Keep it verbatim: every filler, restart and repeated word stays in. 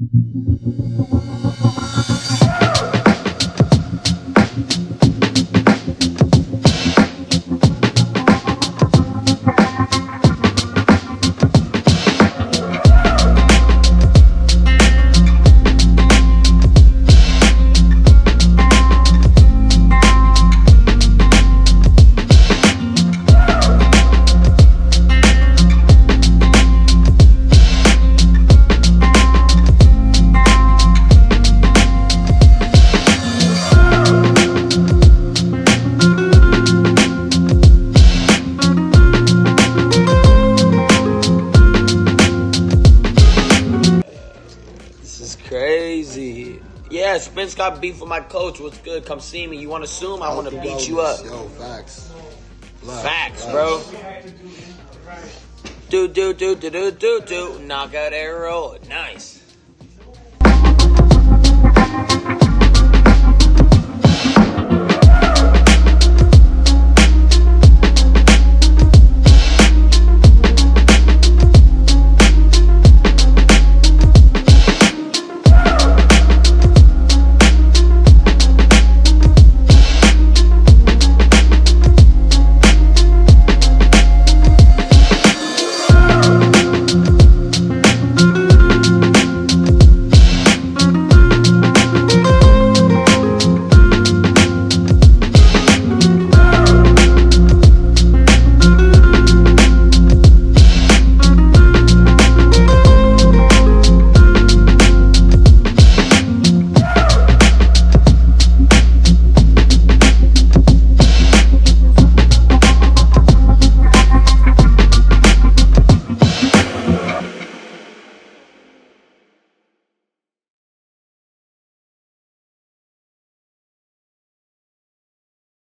Crazy. Yeah, Spence got beef with my coach. What's good? Come see me. You want to sue him? I want to beat you up. Yo, facts. Black, facts, black. bro. Do, do, do, do, do, do, do. Knockout Errol. Nice.